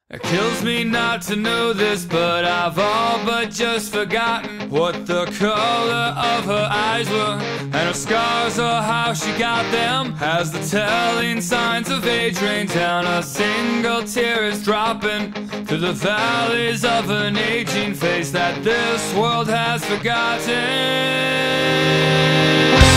It kills me not to know this, but I've all but just forgotten what the color of her eyes were, and her scars or how she got them. As the telling signs of age rain down, a single tear is dropping through the valleys of an aging face that this world has forgotten.